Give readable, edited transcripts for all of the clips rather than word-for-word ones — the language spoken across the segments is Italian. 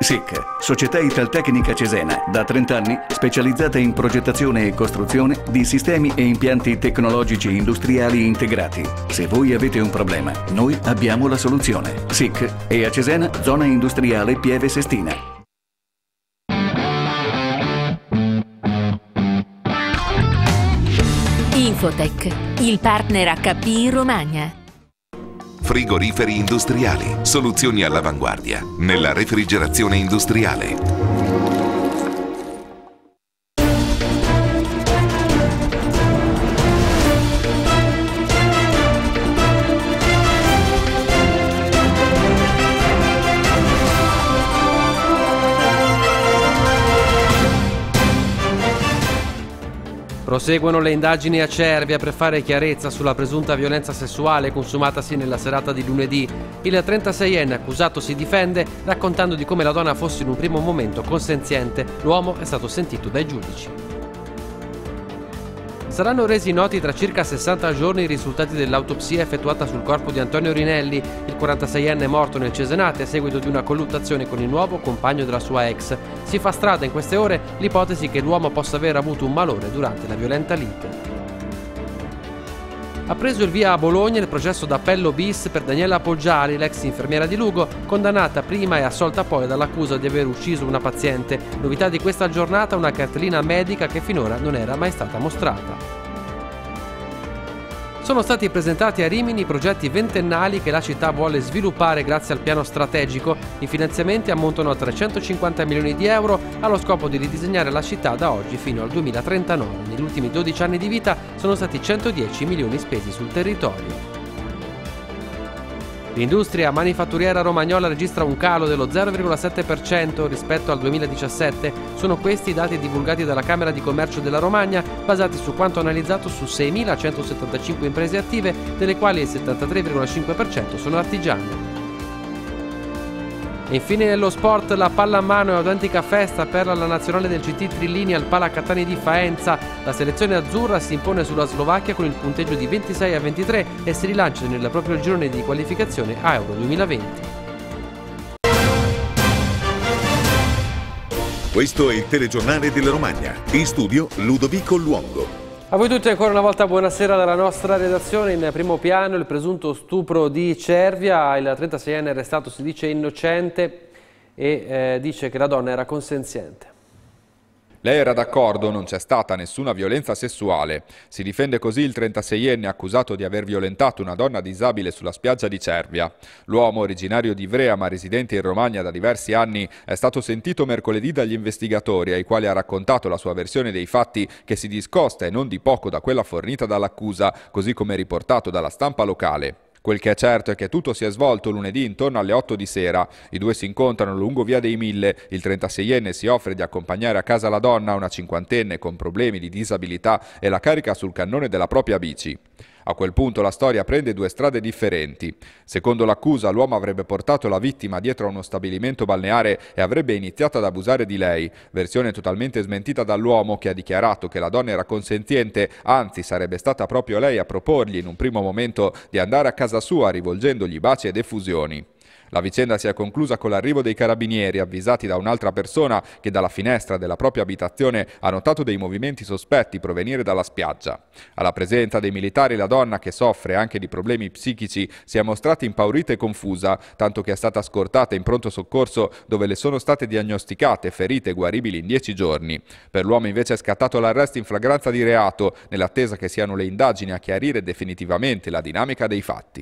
SIC, Società Italtecnica Cesena, da 30 anni specializzata in progettazione e costruzione di sistemi e impianti tecnologici industriali integrati. Se voi avete un problema, noi abbiamo la soluzione. SIC è a Cesena, zona industriale Pieve Sestina. Infotech, il partner HP in Romagna. Frigoriferi industriali, soluzioni all'avanguardia nella refrigerazione industriale. Proseguono le indagini a Cervia per fare chiarezza sulla presunta violenza sessuale consumatasi nella serata di lunedì. Il 36enne accusato si difende raccontando di come la donna fosse in un primo momento consenziente. L'uomo è stato sentito dai giudici. Saranno resi noti tra circa 60 giorni i risultati dell'autopsia effettuata sul corpo di Antonio Rinelli, il 46enne morto nel Cesenate a seguito di una colluttazione con il nuovo compagno della sua ex. Si fa strada in queste ore l'ipotesi che l'uomo possa aver avuto un malore durante la violenta lite. Ha preso il via a Bologna il processo d'appello bis per Daniela Poggiali, l'ex infermiera di Lugo, condannata prima e assolta poi dall'accusa di aver ucciso una paziente. Novità di questa giornata, una cartellina medica che finora non era mai stata mostrata. Sono stati presentati a Rimini i progetti ventennali che la città vuole sviluppare grazie al piano strategico. I finanziamenti ammontano a 350 milioni di euro allo scopo di ridisegnare la città da oggi fino al 2039. Negli ultimi 12 anni di vita sono stati 110 milioni spesi sul territorio. L'industria manifatturiera romagnola registra un calo dello 0,7% rispetto al 2017. Sono questi i dati divulgati dalla Camera di Commercio della Romagna, basati su quanto analizzato su 6.175 imprese attive, delle quali il 73,5% sono artigiane. E infine nello sport, la pallamano è un'autentica festa per la nazionale del CT Trillini al Palacatani di Faenza. La selezione azzurra si impone sulla Slovacchia con il punteggio di 26-23 e si rilancia nel proprio girone di qualificazione a Euro 2020. Questo è il telegiornale della Romagna. In studio Ludovico Luongo. A voi tutti ancora una volta buonasera dalla nostra redazione. In primo piano il presunto stupro di Cervia. Il 36enne arrestato si dice innocente e dice che la donna era consenziente. Lei era d'accordo, non c'è stata nessuna violenza sessuale. Si difende così il 36enne accusato di aver violentato una donna disabile sulla spiaggia di Cervia. L'uomo, originario di Ivrea ma residente in Romagna da diversi anni, è stato sentito mercoledì dagli investigatori, ai quali ha raccontato la sua versione dei fatti, che si discosta e non di poco da quella fornita dall'accusa, così come riportato dalla stampa locale. Quel che è certo è che tutto si è svolto lunedì intorno alle 8 di sera. I due si incontrano lungo via dei Mille. Il 36enne si offre di accompagnare a casa la donna, una cinquantenne con problemi di disabilità, e la carica sul cannone della propria bici. A quel punto la storia prende due strade differenti. Secondo l'accusa, l'uomo avrebbe portato la vittima dietro a uno stabilimento balneare e avrebbe iniziato ad abusare di lei. Versione totalmente smentita dall'uomo, che ha dichiarato che la donna era consenziente, anzi sarebbe stata proprio lei a proporgli in un primo momento di andare a casa sua rivolgendogli baci ed effusioni. La vicenda si è conclusa con l'arrivo dei carabinieri, avvisati da un'altra persona che dalla finestra della propria abitazione ha notato dei movimenti sospetti provenire dalla spiaggia. Alla presenza dei militari la donna, che soffre anche di problemi psichici, si è mostrata impaurita e confusa, tanto che è stata scortata in pronto soccorso, dove le sono state diagnosticate ferite guaribili in 10 giorni. Per l'uomo invece è scattato l'arresto in flagranza di reato, nell'attesa che siano le indagini a chiarire definitivamente la dinamica dei fatti.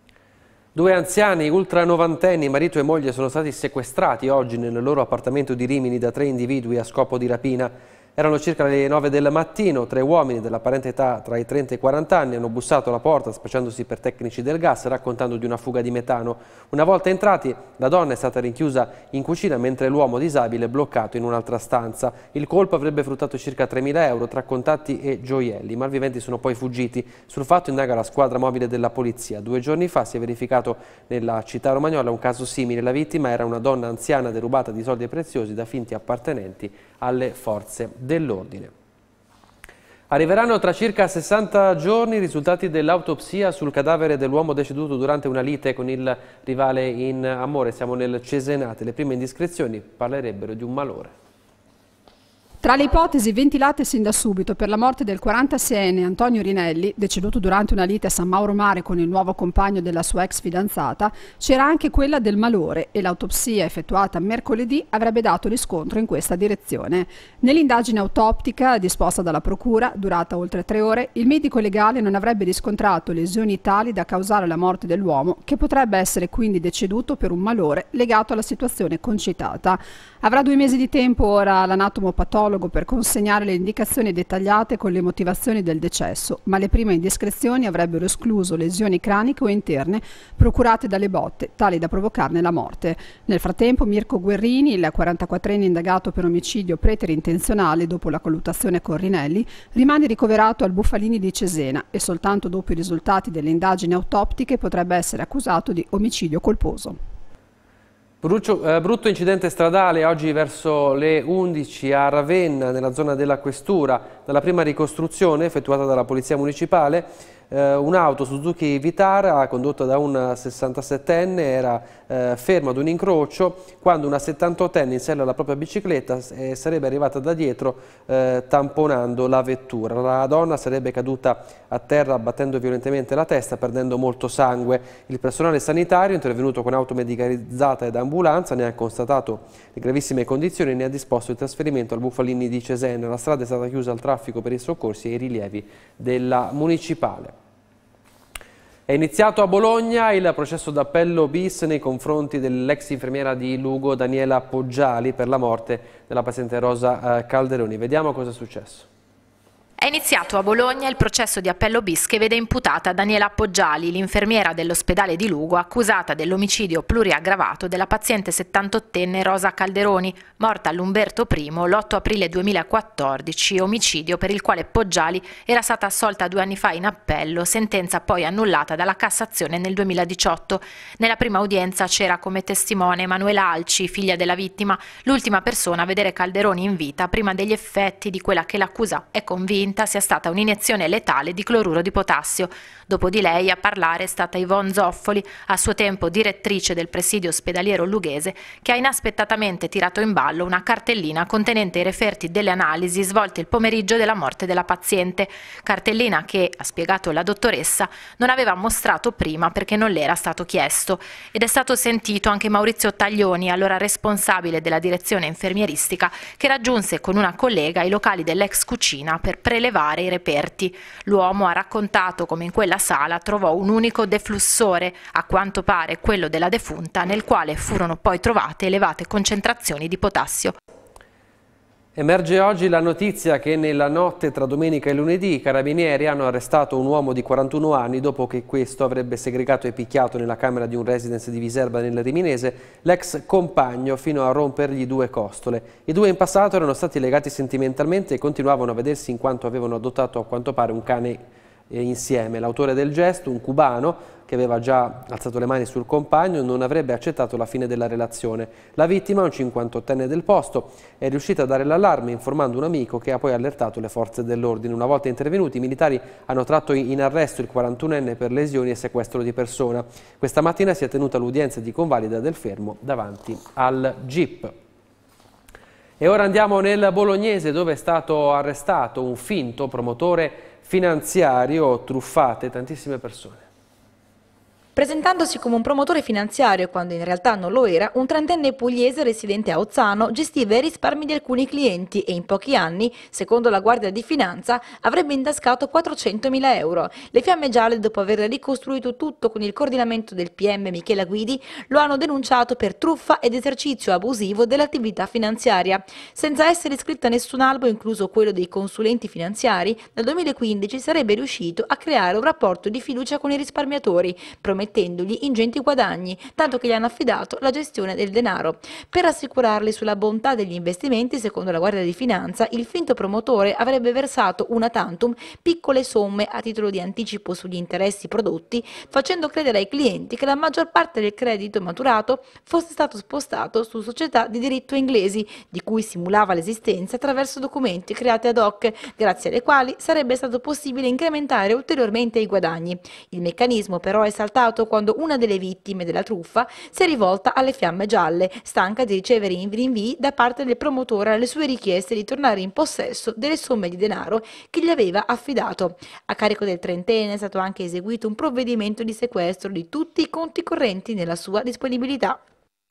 Due anziani ultranovantenni, marito e moglie, sono stati sequestrati oggi nel loro appartamento di Rimini da 3 individui a scopo di rapina. Erano circa le 9 del mattino, 3 uomini dell'apparente età tra i 30 e i 40 anni hanno bussato alla porta spacciandosi per tecnici del gas, raccontando di una fuga di metano. Una volta entrati, la donna è stata rinchiusa in cucina mentre l'uomo disabile è bloccato in un'altra stanza. Il colpo avrebbe fruttato circa 3.000 euro tra contatti e gioielli. I malviventi sono poi fuggiti. Sul fatto indaga la squadra mobile della polizia. 2 giorni fa si è verificato nella città romagnola un caso simile. La vittima era una donna anziana derubata di soldi preziosi da finti appartenenti alle forze dell'ordine. Arriveranno tra circa 60 giorni i risultati dell'autopsia sul cadavere dell'uomo deceduto durante una lite con il rivale in amore. Siamo nel Cesenate. Le prime indiscrezioni parlerebbero di un malore. Tra le ipotesi ventilate sin da subito per la morte del 46enne Antonio Rinelli, deceduto durante una lite a San Mauro Mare con il nuovo compagno della sua ex fidanzata, c'era anche quella del malore e l'autopsia effettuata mercoledì avrebbe dato riscontro in questa direzione. Nell'indagine autoptica disposta dalla Procura, durata oltre 3 ore, il medico legale non avrebbe riscontrato lesioni tali da causare la morte dell'uomo, che potrebbe essere quindi deceduto per un malore legato alla situazione concitata. Avrà 2 mesi di tempo ora l'anatomopatologo per consegnare le indicazioni dettagliate con le motivazioni del decesso, ma le prime indiscrezioni avrebbero escluso lesioni craniche o interne procurate dalle botte, tali da provocarne la morte. Nel frattempo Mirko Guerrini, il 44enne indagato per omicidio preterintenzionale dopo la colluttazione con Rinelli, rimane ricoverato al Bufalini di Cesena e soltanto dopo i risultati delle indagini autoptiche potrebbe essere accusato di omicidio colposo. Brutto incidente stradale oggi verso le 11 a Ravenna, nella zona della Questura. Dalla prima ricostruzione effettuata dalla Polizia Municipale, un'auto Suzuki Vitara condotta da un 67enne era ferma ad un incrocio quando una 78enne in sella alla propria bicicletta sarebbe arrivata da dietro tamponando la vettura. La donna sarebbe caduta a terra battendo violentemente la testa, perdendo molto sangue. Il personale sanitario, intervenuto con auto medicalizzata ed ambulanza, ne ha constatato le gravissime condizioni e ne ha disposto il trasferimento al Bufalini di Cesena. La strada è stata chiusa al traffico per i soccorsi e i rilievi della municipale. È iniziato a Bologna il processo d'appello bis nei confronti dell'ex infermiera di Lugo Daniela Poggiali per la morte della paziente Rosa Calderoni. Vediamo cosa è successo. È iniziato a Bologna il processo di appello bis che vede imputata Daniela Poggiali, l'infermiera dell'ospedale di Lugo, accusata dell'omicidio pluriaggravato della paziente 78enne Rosa Calderoni, morta all'Umberto I l'8 aprile 2014, omicidio per il quale Poggiali era stata assolta 2 anni fa in appello, sentenza poi annullata dalla Cassazione nel 2018. Nella prima udienza c'era come testimone Emanuela Alci, figlia della vittima, l'ultima persona a vedere Calderoni in vita prima degli effetti di quella che l'accusa è convinta sia stata un'iniezione letale di cloruro di potassio. Dopo di lei a parlare è stata Yvonne Zoffoli, a suo tempo direttrice del presidio ospedaliero lughese, che ha inaspettatamente tirato in ballo una cartellina contenente i referti delle analisi svolte il pomeriggio della morte della paziente. Cartellina che, ha spiegato la dottoressa, non aveva mostrato prima perché non le era stato chiesto. Ed è stato sentito anche Maurizio Taglioni, allora responsabile della direzione infermieristica, che raggiunse con una collega i locali dell'ex cucina per prelevare i reperti. L'uomo ha raccontato come in quella sala trovò un unico deflussore, a quanto pare quello della defunta, nel quale furono poi trovate elevate concentrazioni di potassio. Emerge oggi la notizia che nella notte tra domenica e lunedì i carabinieri hanno arrestato un uomo di 41 anni dopo che questo avrebbe segregato e picchiato nella camera di un residence di Viserba nel Riminese l'ex compagno fino a rompergli 2 costole. I 2 in passato erano stati legati sentimentalmente e continuavano a vedersi in quanto avevano adottato a quanto pare un cane insieme. L'autore del gesto, un cubano che aveva già alzato le mani sul compagno, non avrebbe accettato la fine della relazione. La vittima, un 58enne del posto, è riuscita a dare l'allarme informando un amico che ha poi allertato le forze dell'ordine. Una volta intervenuti, i militari hanno tratto in arresto il 41enne per lesioni e sequestro di persona. Questa mattina si è tenuta l'udienza di convalida del fermo davanti al GIP. E ora andiamo nel Bolognese, dove è stato arrestato un finto promotore finanziario, truffate tantissime persone. Presentandosi come un promotore finanziario quando in realtà non lo era, un 30enne pugliese residente a Ozzano gestiva i risparmi di alcuni clienti e in pochi anni, secondo la Guardia di Finanza, avrebbe intascato 400.000 euro. Le Fiamme Gialle, dopo aver ricostruito tutto con il coordinamento del PM Michela Guidi, lo hanno denunciato per truffa ed esercizio abusivo dell'attività finanziaria. Senza essere iscritto a nessun albo, incluso quello dei consulenti finanziari, nel 2015 sarebbe riuscito a creare un rapporto di fiducia con i risparmiatori, promettendo promettendogli ingenti guadagni, tanto che gli hanno affidato la gestione del denaro. Per assicurarli sulla bontà degli investimenti, secondo la Guardia di Finanza, il finto promotore avrebbe versato una tantum piccole somme a titolo di anticipo sugli interessi prodotti, facendo credere ai clienti che la maggior parte del credito maturato fosse stato spostato su società di diritto inglesi, di cui simulava l'esistenza attraverso documenti creati ad hoc, grazie alle quali sarebbe stato possibile incrementare ulteriormente i guadagni. Il meccanismo però è saltato quando una delle vittime della truffa si è rivolta alle Fiamme Gialle, stanca di ricevere rinvii da parte del promotore alle sue richieste di tornare in possesso delle somme di denaro che gli aveva affidato. A carico del trentenne è stato anche eseguito un provvedimento di sequestro di tutti i conti correnti nella sua disponibilità.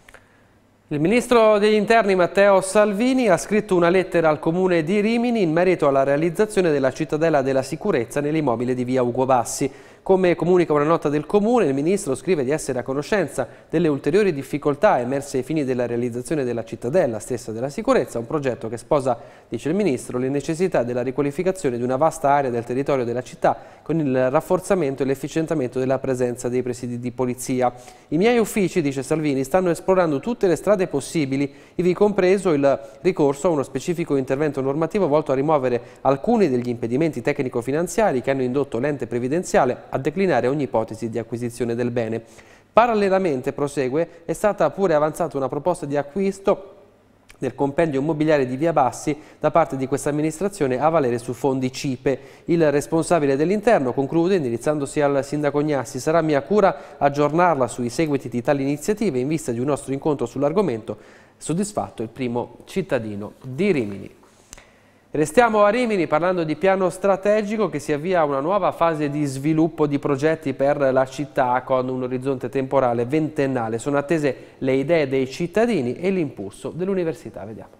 Il ministro degli Interni Matteo Salvini ha scritto una lettera al comune di Rimini in merito alla realizzazione della cittadella della sicurezza nell'immobile di via Ugo Bassi. Come comunica una nota del Comune, il Ministro scrive di essere a conoscenza delle ulteriori difficoltà emerse ai fini della realizzazione della cittadella stessa della sicurezza, un progetto che sposa, dice il Ministro, le necessità della riqualificazione di una vasta area del territorio della città con il rafforzamento e l'efficientamento della presenza dei presidi di polizia. I miei uffici, dice Salvini, stanno esplorando tutte le strade possibili, ivi compreso il ricorso a uno specifico intervento normativo volto a rimuovere alcuni degli impedimenti tecnico-finanziari che hanno indotto l'ente previdenziale a declinare ogni ipotesi di acquisizione del bene. Parallelamente, prosegue, è stata pure avanzata una proposta di acquisto del compendio immobiliare di Via Bassi da parte di questa amministrazione a valere su fondi CIPE. Il responsabile dell'interno conclude indirizzandosi al sindaco Gnassi: sarà mia cura aggiornarla sui seguiti di tali iniziative in vista di un nostro incontro sull'argomento, soddisfatto il primo cittadino di Rimini. Restiamo a Rimini parlando di piano strategico che si avvia a una nuova fase di sviluppo di progetti per la città con un orizzonte temporale ventennale. Sono attese le idee dei cittadini e l'impulso dell'università. Vediamo.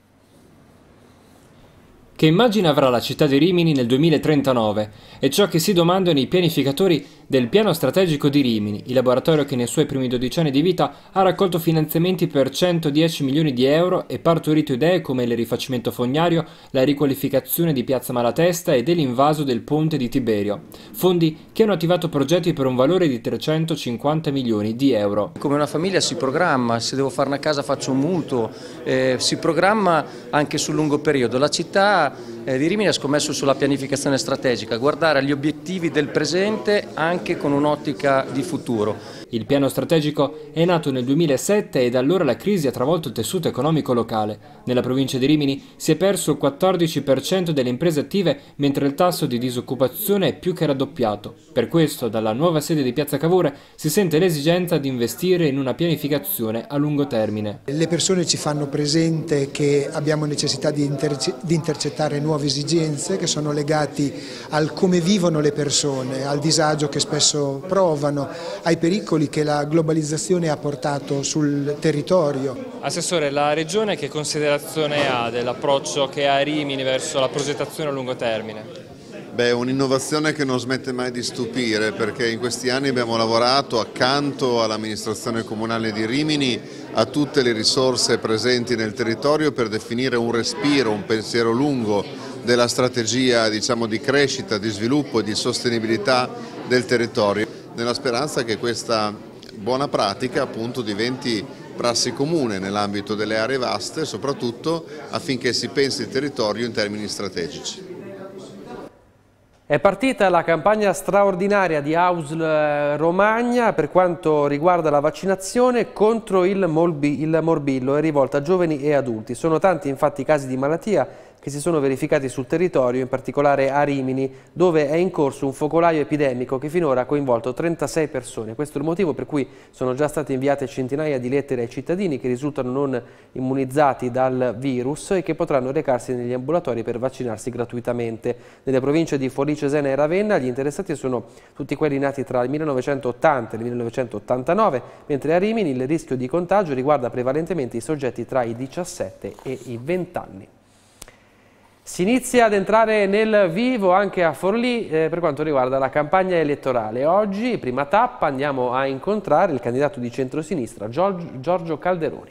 Che immagine avrà la città di Rimini nel 2039? È ciò che si domandano i pianificatori del piano strategico di Rimini, il laboratorio che nei suoi primi 12 anni di vita ha raccolto finanziamenti per 110 milioni di euro e partorito idee come il rifacimento fognario, la riqualificazione di Piazza Malatesta e dell'invaso del ponte di Tiberio. Fondi che hanno attivato progetti per un valore di 350 milioni di euro. Come una famiglia si programma, se devo fare una casa faccio un mutuo, si programma anche sul lungo periodo. La città di Rimini ha scommesso sulla pianificazione strategica, guardare agli obiettivi del presente anche con un'ottica di futuro. Il piano strategico è nato nel 2007 e da allora la crisi ha travolto il tessuto economico locale. Nella provincia di Rimini si è perso il 14% delle imprese attive, mentre il tasso di disoccupazione è più che raddoppiato. Per questo, dalla nuova sede di Piazza Cavour si sente l'esigenza di investire in una pianificazione a lungo termine. Le persone ci fanno presente che abbiamo necessità di intercettare nuove esigenze che sono legati al come vivono le persone, al disagio che spesso provano, ai pericoli che la globalizzazione ha portato sul territorio. Assessore, la Regione che considerazione ha dell'approccio che ha Rimini verso la progettazione a lungo termine? Beh, un'innovazione che non smette mai di stupire, perché in questi anni abbiamo lavorato accanto all'amministrazione comunale di Rimini a tutte le risorse presenti nel territorio per definire un respiro, un pensiero lungo della strategia, diciamo, di crescita, di sviluppo e di sostenibilità del territorio, nella speranza che questa buona pratica appunto diventi prassi comune nell'ambito delle aree vaste, soprattutto affinché si pensi il territorio in termini strategici. È partita la campagna straordinaria di AUSL Romagna per quanto riguarda la vaccinazione contro il morbillo, è rivolta a giovani e adulti. Sono tanti infatti i casi di malattia che si sono verificati sul territorio, in particolare a Rimini, dove è in corso un focolaio epidemico che finora ha coinvolto 36 persone. Questo è il motivo per cui sono già state inviate centinaia di lettere ai cittadini che risultano non immunizzati dal virus e che potranno recarsi negli ambulatori per vaccinarsi gratuitamente. Nelle province di Forlì, Cesena e Ravenna gli interessati sono tutti quelli nati tra il 1980 e il 1989, mentre a Rimini il rischio di contagio riguarda prevalentemente i soggetti tra i 17 e i 20 anni. Si inizia ad entrare nel vivo anche a Forlì per quanto riguarda la campagna elettorale. Oggi, prima tappa, andiamo a incontrare il candidato di centrosinistra Giorgio Calderoni.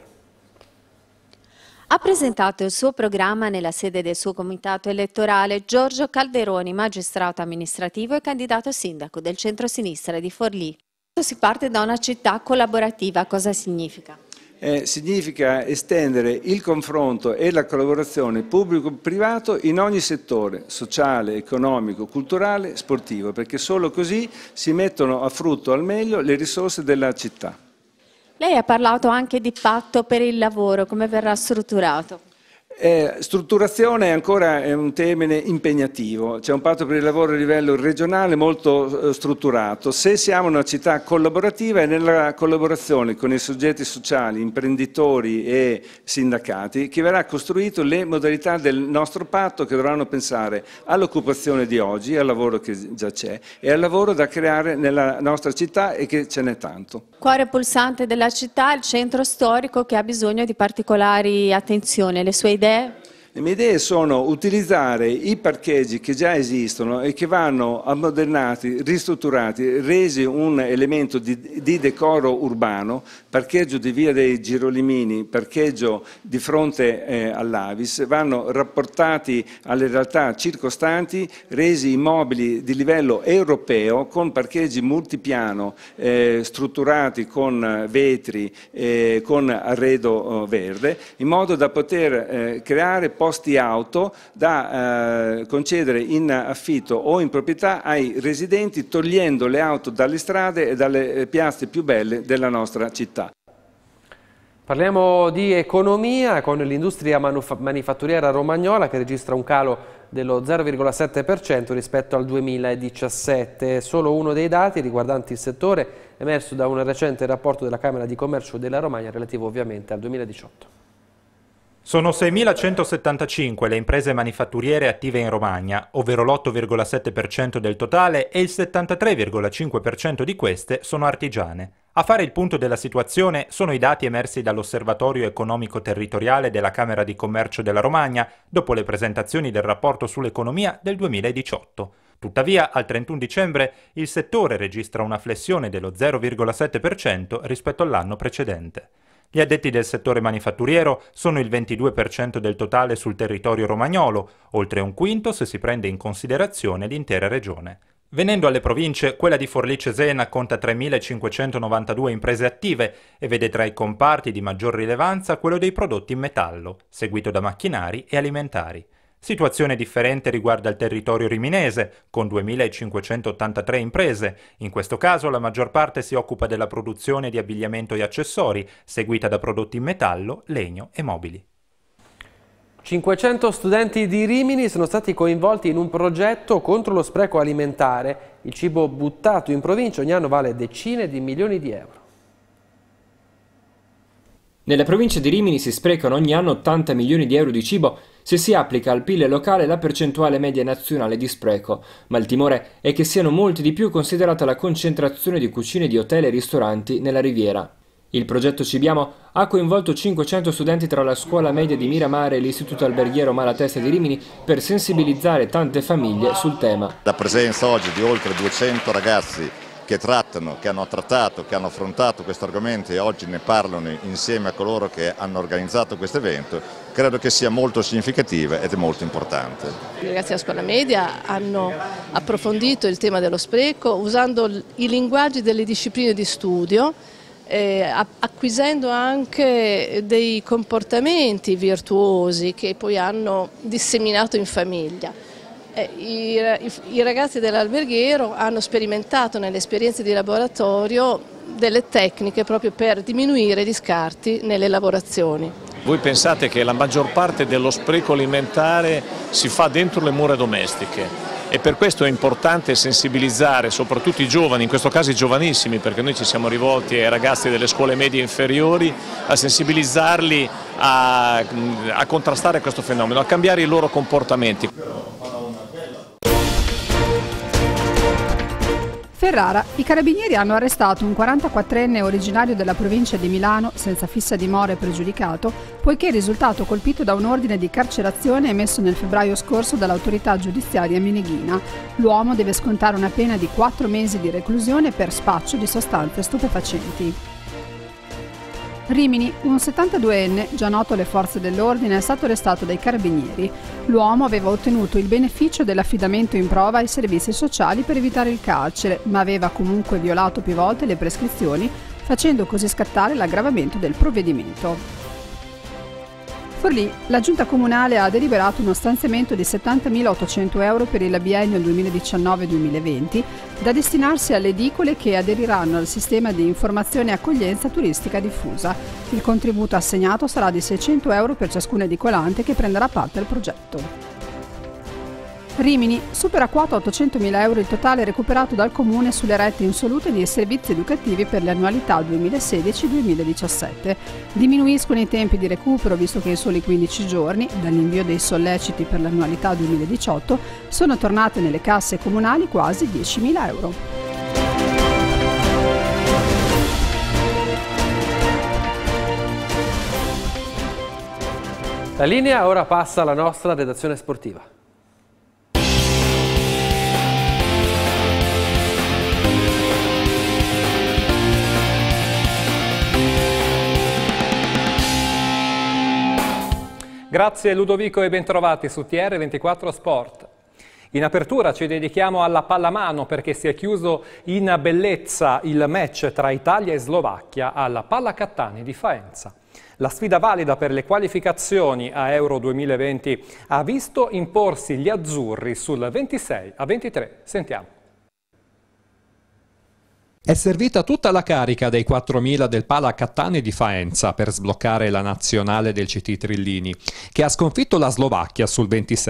Ha presentato il suo programma nella sede del suo comitato elettorale Giorgio Calderoni, magistrato amministrativo e candidato sindaco del centrosinistra di Forlì. Si parte da una città collaborativa, cosa significa? Significa estendere il confronto e la collaborazione pubblico-privato in ogni settore, sociale, economico, culturale, sportivo, perché solo così si mettono a frutto al meglio le risorse della città. Lei ha parlato anche di patto per il lavoro, come verrà strutturato? Strutturazione ancora è un termine impegnativo, c'è un patto per il lavoro a livello regionale molto strutturato. Se siamo una città collaborativa, è nella collaborazione con i soggetti sociali, imprenditori e sindacati che verrà costruito le modalità del nostro patto, che dovranno pensare all'occupazione di oggi, al lavoro che già c'è e al lavoro da creare nella nostra città, e che ce n'è tanto. Cuore pulsante della città, il centro storico che ha bisogno di particolari attenzioni, le sue idee? Le mie idee sono utilizzare i parcheggi che già esistono e che vanno ammodernati, ristrutturati, resi un elemento di decoro urbano, parcheggio di via dei Girolimini, parcheggio di fronte all'Avis, vanno rapportati alle realtà circostanti, resi immobili di livello europeo con parcheggi multipiano strutturati con vetri, con arredo verde, in modo da poter creare posti auto da concedere in affitto o in proprietà ai residenti, togliendo le auto dalle strade e dalle piazze più belle della nostra città. Parliamo di economia con l'industria manifatturiera romagnola, che registra un calo dello 0,7% rispetto al 2017. Solo uno dei dati riguardanti il settore emerso da un recente rapporto della Camera di Commercio della Romagna, relativo ovviamente al 2018. Sono 6.175 le imprese manifatturiere attive in Romagna, ovvero l'8,7% del totale, e il 73,5% di queste sono artigiane. A fare il punto della situazione sono i dati emersi dall'Osservatorio Economico Territoriale della Camera di Commercio della Romagna dopo le presentazioni del rapporto sull'economia del 2018. Tuttavia, al 31 dicembre, il settore registra una flessione dello 0,7% rispetto all'anno precedente. Gli addetti del settore manifatturiero sono il 22% del totale sul territorio romagnolo, oltre un quinto se si prende in considerazione l'intera regione. Venendo alle province, quella di Forlì-Cesena conta 3.592 imprese attive e vede tra i comparti di maggior rilevanza quello dei prodotti in metallo, seguito da macchinari e alimentari. Situazione differente riguarda il territorio riminese, con 2.583 imprese. In questo caso la maggior parte si occupa della produzione di abbigliamento e accessori, seguita da prodotti in metallo, legno e mobili. 500 studenti di Rimini sono stati coinvolti in un progetto contro lo spreco alimentare. Il cibo buttato in provincia ogni anno vale decine di milioni di euro. Nella provincia di Rimini si sprecano ogni anno 80 milioni di euro di cibo se si applica al PIL locale la percentuale media nazionale di spreco, ma il timore è che siano molti di più considerata la concentrazione di cucine di hotel e ristoranti nella Riviera. Il progetto Cibiamo ha coinvolto 500 studenti tra la scuola media di Miramare e l'istituto alberghiero Malatesta di Rimini per sensibilizzare tante famiglie sul tema. La presenza oggi di oltre 200 ragazzi che trattano, che hanno trattato, che hanno affrontato questo argomento e oggi ne parlano insieme a coloro che hanno organizzato questo evento, credo che sia molto significativa ed è molto importante. I ragazzi della scuola media hanno approfondito il tema dello spreco usando i linguaggi delle discipline di studio, acquisendo anche dei comportamenti virtuosi che poi hanno disseminato in famiglia. I ragazzi dell'alberghiero hanno sperimentato nelle esperienze di laboratorio delle tecniche proprio per diminuire gli scarti nelle lavorazioni. Voi pensate che la maggior parte dello spreco alimentare si fa dentro le mura domestiche e per questo è importante sensibilizzare soprattutto i giovani, in questo caso i giovanissimi, perché noi ci siamo rivolti ai ragazzi delle scuole medie inferiori, a sensibilizzarli a contrastare questo fenomeno, a cambiare i loro comportamenti. Ferrara, i carabinieri hanno arrestato un 44enne originario della provincia di Milano, senza fissa dimora e pregiudicato, poiché è risultato colpito da un ordine di carcerazione emesso nel febbraio scorso dall'autorità giudiziaria meneghina. L'uomo deve scontare una pena di 4 mesi di reclusione per spaccio di sostanze stupefacenti. Rimini, un 72enne, già noto alle forze dell'ordine, è stato arrestato dai carabinieri. L'uomo aveva ottenuto il beneficio dell'affidamento in prova ai servizi sociali per evitare il carcere, ma aveva comunque violato più volte le prescrizioni, facendo così scattare l'aggravamento del provvedimento. Forlì, la Giunta Comunale ha deliberato uno stanziamento di 70.800 euro per il biennio 2019-2020 da destinarsi alle edicole che aderiranno al sistema di informazione e accoglienza turistica diffusa. Il contributo assegnato sarà di 600 euro per ciascun edicolante che prenderà parte al progetto. Rimini, supera quota 800.000 euro il totale recuperato dal Comune sulle rette insolute di servizi educativi per le annualità 2016-2017. Diminuiscono i tempi di recupero visto che in soli 15 giorni, dall'invio dei solleciti per l'annualità 2018, sono tornate nelle casse comunali quasi 10.000 euro. La linea ora passa alla nostra redazione sportiva. Grazie Ludovico e bentrovati su TR24 Sport. In apertura ci dedichiamo alla pallamano perché si è chiuso in bellezza il match tra Italia e Slovacchia alla Palla Cattani di Faenza. La sfida valida per le qualificazioni a Euro 2020 ha visto imporsi gli azzurri sul 26-23. Sentiamo. È servita tutta la carica dei 4.000 del Pala Cattani di Faenza per sbloccare la nazionale del CT Trillini, che ha sconfitto la Slovacchia sul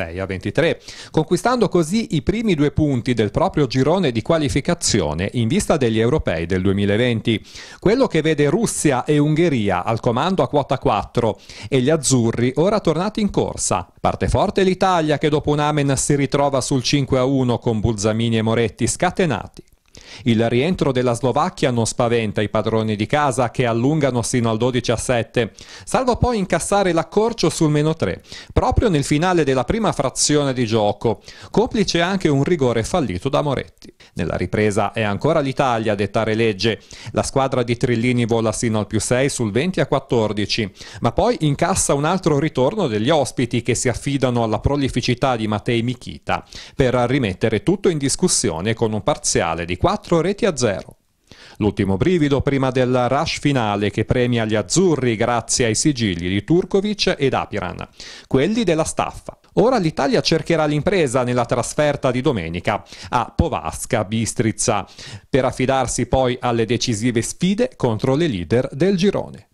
26-23, conquistando così i primi 2 punti del proprio girone di qualificazione in vista degli europei del 2020. Quello che vede Russia e Ungheria al comando a quota 4 e gli azzurri ora tornati in corsa. Parte forte l'Italia che dopo un amen si ritrova sul 5-1 con Bulzamini e Moretti scatenati. Il rientro della Slovacchia non spaventa i padroni di casa che allungano sino al 12-7, salvo poi incassare l'accorcio sul -3, proprio nel finale della prima frazione di gioco, complice anche un rigore fallito da Moretti. Nella ripresa è ancora l'Italia a dettare legge, la squadra di Trillini vola sino al +6 sul 20-14, ma poi incassa un altro ritorno degli ospiti che si affidano alla prolificità di Matej Mikita per rimettere tutto in discussione con un parziale di 4-0. L'ultimo brivido prima del rush finale che premia gli azzurri grazie ai sigilli di Turkovic ed Apiran, quelli della staffa. Ora l'Italia cercherà l'impresa nella trasferta di domenica a Povasca Bistrica per affidarsi poi alle decisive sfide contro le leader del girone.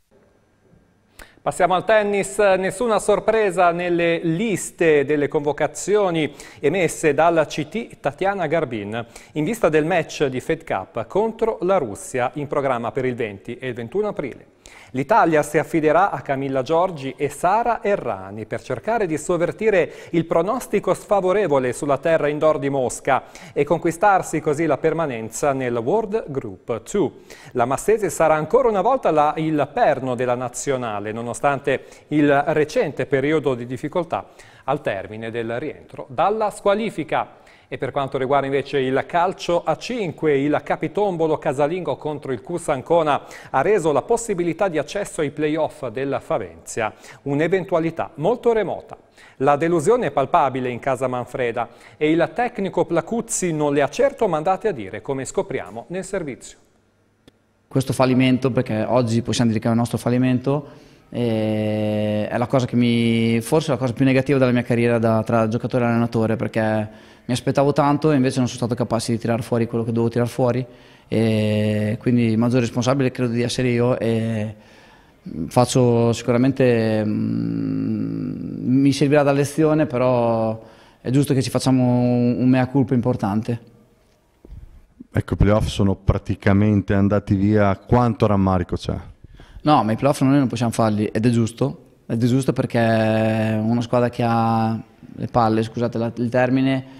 Passiamo al tennis, nessuna sorpresa nelle liste delle convocazioni emesse dal CT Tatiana Garbin in vista del match di Fed Cup contro la Russia in programma per il 20 e il 21 aprile. L'Italia si affiderà a Camilla Giorgi e Sara Errani per cercare di sovvertire il pronostico sfavorevole sulla terra indoor di Mosca e conquistarsi così la permanenza nel World Group 2. La Massese sarà ancora una volta il perno della nazionale, nonostante il recente periodo di difficoltà al termine del rientro dalla squalifica. E per quanto riguarda invece il calcio a 5, il capitombolo casalingo contro il CUS Ancona ha reso la possibilità di accesso ai play-off del Favenzia, un'eventualità molto remota. La delusione è palpabile in casa Manfreda e il tecnico Placuzzi non le ha certo mandate a dire, come scopriamo nel servizio. Questo fallimento, perché oggi possiamo dire che è il nostro fallimento, è la cosa che forse la cosa più negativa della mia carriera tra giocatore e allenatore, perché mi aspettavo tanto e invece non sono stato capace di tirare fuori quello che dovevo tirare fuori, e quindi il maggior responsabile credo di essere io, e faccio sicuramente, mi servirà da lezione, però è giusto che ci facciamo un mea culpa importante. Ecco, i playoff sono praticamente andati via, quanto rammarico c'è? No, ma i playoff noi non possiamo farli ed è giusto perché una squadra che ha le palle, scusate il termine,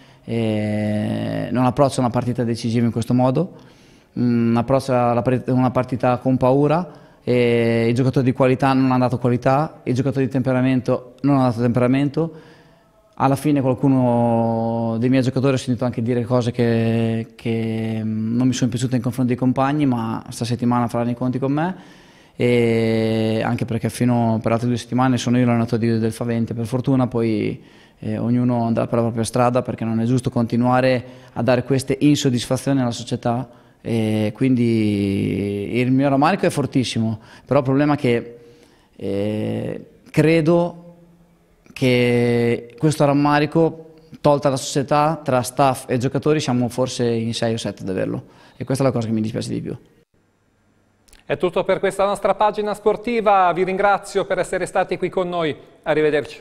non approccia una partita decisiva in questo modo, approccia una partita con paura, e i giocatori di qualità non hanno dato qualità, i giocatori di temperamento non hanno dato temperamento. Alla fine qualcuno dei miei giocatori ho sentito anche dire cose che non mi sono piaciute in confronto dei compagni, ma sta settimana faranno i conti con me. e anche perché per altre 2 settimane sono io l'allenatore del Favente, per fortuna, poi ognuno andrà per la propria strada, perché non è giusto continuare a dare queste insoddisfazioni alla società, e quindi il mio rammarico è fortissimo, però il problema è che credo che questo rammarico, tolta la società, tra staff e giocatori siamo forse in 6 o 7 ad averlo, e questa è la cosa che mi dispiace di più. È tutto per questa nostra pagina sportiva, vi ringrazio per essere stati qui con noi, arrivederci.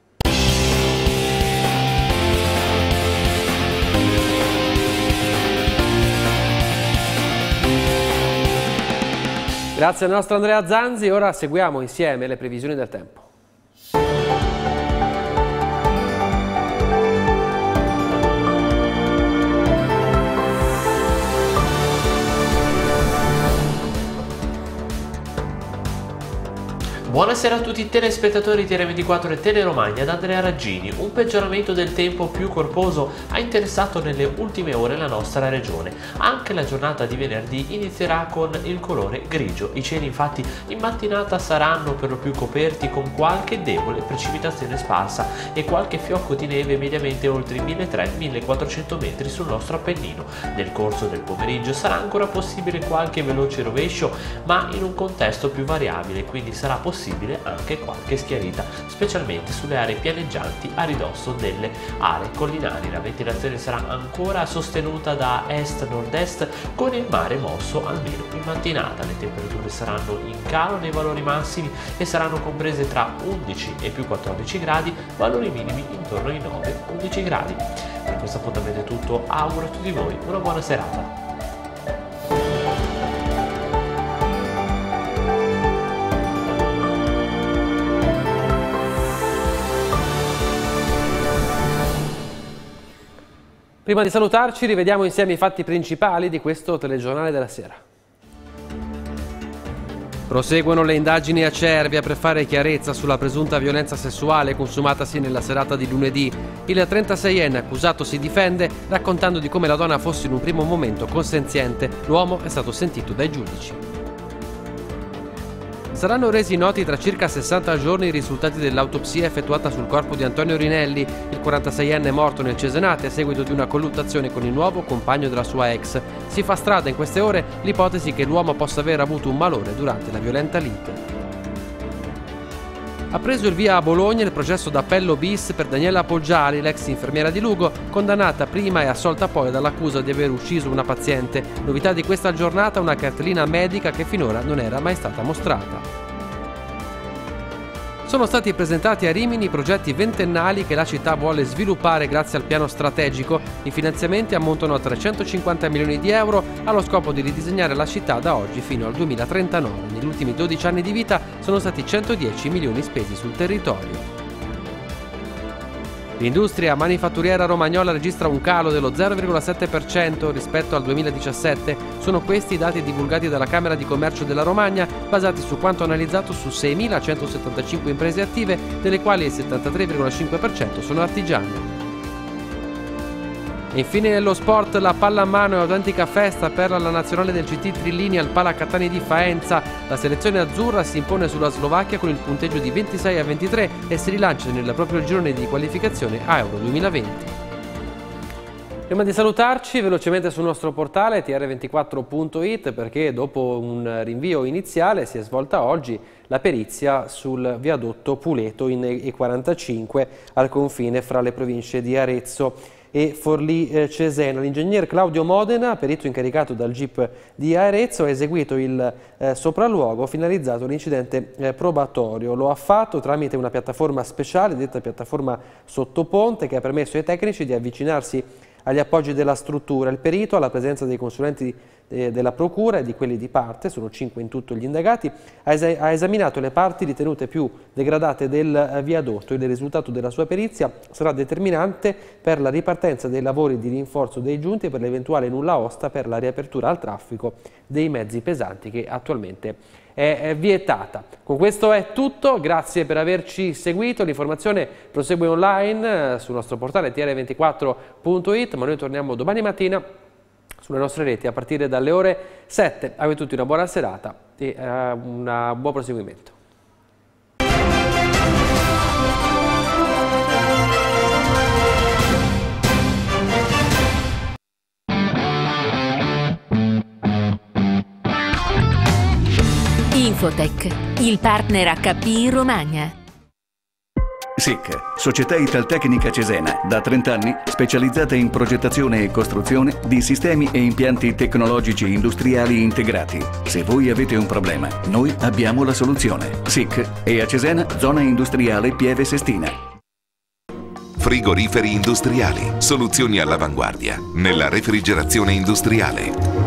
Grazie al nostro Andrea Zanzi, ora seguiamo insieme le previsioni del tempo. Buonasera a tutti i telespettatori di TR24 e Teleromagna da Andrea Raggini. Un peggioramento del tempo più corposo ha interessato nelle ultime ore la nostra regione. Anche la giornata di venerdì inizierà con il colore grigio. I cieli infatti in mattinata saranno per lo più coperti con qualche debole precipitazione sparsa e qualche fiocco di neve mediamente oltre i 1300-1400 metri sul nostro Appennino. Nel corso del pomeriggio sarà ancora possibile qualche veloce rovescio, ma in un contesto più variabile, quindi sarà possibile anche qualche schiarita, specialmente sulle aree pianeggianti a ridosso delle aree collinari. La ventilazione sarà ancora sostenuta da est-nord-est con il mare mosso almeno in mattinata. Le temperature saranno in calo nei valori massimi e saranno comprese tra 11 e più 14 gradi, valori minimi intorno ai 9-11 gradi. Per questo appuntamento è tutto, auguro a tutti voi una buona serata. Prima di salutarci rivediamo insieme i fatti principali di questo telegiornale della sera. Proseguono le indagini a Cervia per fare chiarezza sulla presunta violenza sessuale consumatasi nella serata di lunedì. Il 36enne accusato si difende raccontando di come la donna fosse in un primo momento consenziente. L'uomo è stato sentito dai giudici. Saranno resi noti tra circa 60 giorni i risultati dell'autopsia effettuata sul corpo di Antonio Rinelli, il 46enne morto nel Cesenate a seguito di una colluttazione con il nuovo compagno della sua ex. Si fa strada in queste ore l'ipotesi che l'uomo possa aver avuto un malore durante la violenta lite. Ha preso il via a Bologna il processo d'appello bis per Daniela Poggiali, l'ex infermiera di Lugo, condannata prima e assolta poi dall'accusa di aver ucciso una paziente. Novità di questa giornata, una cartellina medica che finora non era mai stata mostrata. Sono stati presentati a Rimini i progetti ventennali che la città vuole sviluppare grazie al piano strategico. I finanziamenti ammontano a 350 milioni di euro allo scopo di ridisegnare la città da oggi fino al 2039. Negli ultimi 12 anni di vita sono stati 110 milioni spesi sul territorio. L'industria manifatturiera romagnola registra un calo dello 0,7% rispetto al 2017. Sono questi i dati divulgati dalla Camera di Commercio della Romagna, basati su quanto analizzato su 6.175 imprese attive, delle quali il 73,5% sono artigiane. E infine nello sport, la pallamano è autentica festa per la nazionale del CT Trillini al Pala Catania di Faenza. La selezione azzurra si impone sulla Slovacchia con il punteggio di 26-23 e si rilancia nel proprio girone di qualificazione a Euro 2020. Prima di salutarci, velocemente sul nostro portale tr24.it, perché dopo un rinvio iniziale si è svolta oggi la perizia sul viadotto Puleto in E45 al confine fra le province di Arezzo e Forlì Cesena. L'ingegner Claudio Modena, perito incaricato dal GIP di Arezzo, ha eseguito il sopralluogo finalizzato all'incidente probatorio. Lo ha fatto tramite una piattaforma speciale, detta piattaforma sottoponte, che ha permesso ai tecnici di avvicinarsi agli appoggi della struttura. Il perito, alla presenza dei consulenti della procura e di quelli di parte, sono 5 in tutto gli indagati, ha esaminato le parti ritenute più degradate del viadotto. Il risultato della sua perizia sarà determinante per la ripartenza dei lavori di rinforzo dei giunti e per l'eventuale nulla osta per la riapertura al traffico dei mezzi pesanti, che attualmente è vietata. Con questo è tutto, grazie per averci seguito. L'informazione prosegue online sul nostro portale tr24.it, ma noi torniamo domani mattina sulle nostre reti a partire dalle ore 7. Avete tutti una buona serata e un buon proseguimento. Infotech, il partner HP in Romagna. SIC, Società Italtecnica Cesena, da 30 anni specializzata in progettazione e costruzione di sistemi e impianti tecnologici industriali integrati. Se voi avete un problema, noi abbiamo la soluzione. SIC e a Cesena, zona industriale Pieve Sestina. Frigoriferi industriali, soluzioni all'avanguardia nella refrigerazione industriale.